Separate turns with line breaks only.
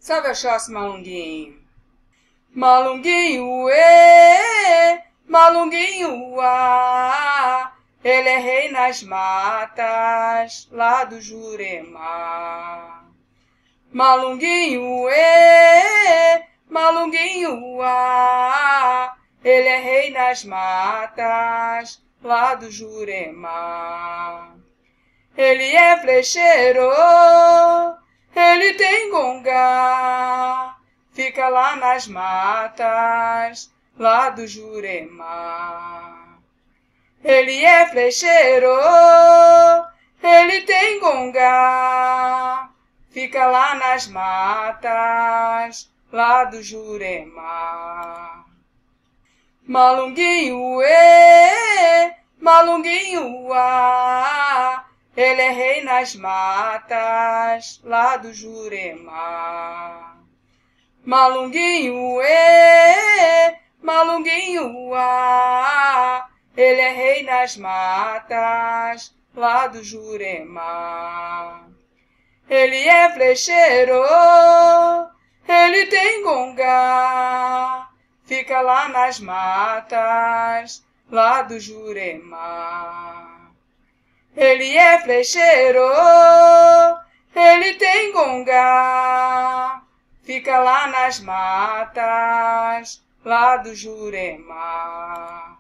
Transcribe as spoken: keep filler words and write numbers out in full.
Salve Oxóssi Malunguinho. Malunguinho, ê, Malunguinho, uá, ele é rei nas matas, lá do Jurema. Malunguinho, ê, Malunguinho, uá, ele é rei nas matas, lá do Jurema. Ele é flecheiro, ele tem gonga, fica lá nas matas, lá do Jurema. Ele é flecheiro, ele tem gonga, fica lá nas matas, lá do Jurema. Malunguinho, ê, Malunguinho, uá, ele é rei nas matas, lá do Jurema. Malunguinho, ê, Malunguinho, uá, ele é rei nas matas, lá do Jurema. Ele é flecheiro, ele tem gonga, fica lá nas matas, lá do Jurema. Ele é flecheiro, ele tem gonga, fica lá nas matas, lá do Jurema.